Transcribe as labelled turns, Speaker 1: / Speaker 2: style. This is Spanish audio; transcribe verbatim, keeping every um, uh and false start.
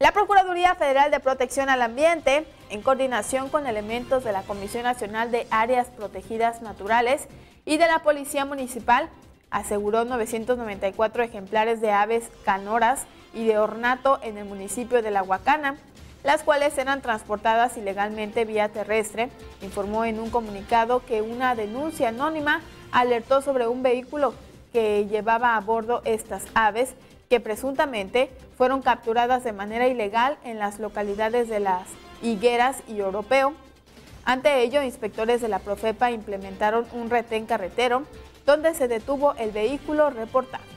Speaker 1: La Procuraduría Federal de Protección al Ambiente, en coordinación con elementos de la Comisión Nacional de Áreas Protegidas Naturales y de la Policía Municipal, aseguró novecientos noventa y cuatro ejemplares de aves canoras y de ornato en el municipio de La Huacana, las cuales eran transportadas ilegalmente vía terrestre. Informó en un comunicado que una denuncia anónima alertó sobre un vehículo que llevaba a bordo estas aves que presuntamente fueron capturadas de manera ilegal en las localidades de Las Higueras y Oropeo. Ante ello, inspectores de la Profepa implementaron un retén carretero donde se detuvo el vehículo reportado.